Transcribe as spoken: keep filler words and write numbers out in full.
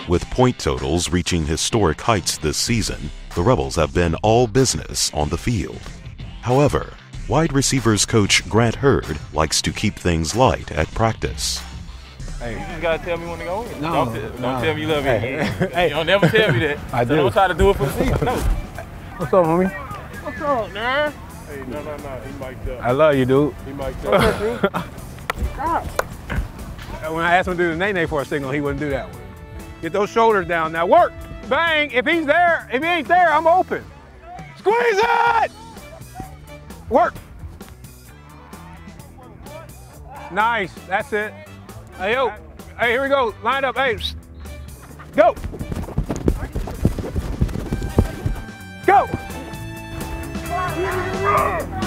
With point totals reaching historic heights this season, the Rebels have been all business on the field. However, wide receivers coach Grant Hurd likes to keep things light at practice. Hey. You just gotta tell me when to go in. No, don't t- don't no. tell me you love me. Hey. Hey. You don't never tell me that. I so do. Don't try to do it for the season. No. What's up, homie? What's up, man? Hey, no, no, no. He mic'd up. I love you, dude. He mic'd up. Stop. When I asked him to do the nay-nay for a signal, he wouldn't do that one. Get those shoulders down now. Work. Bang. If he's there, if he ain't there, I'm open. Squeeze it. Work. Nice. That's it. Hey, yo. Hey, here we go. Line up. Hey. Go. Go.